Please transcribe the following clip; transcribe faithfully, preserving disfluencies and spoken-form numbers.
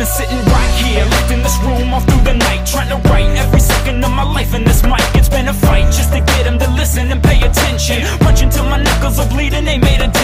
been sitting right here, locked in this room all through the night, trying to write every second of my life in this mic. It's been a fight just to get them to listen and pay attention, punching till my knuckles are bleeding, they made a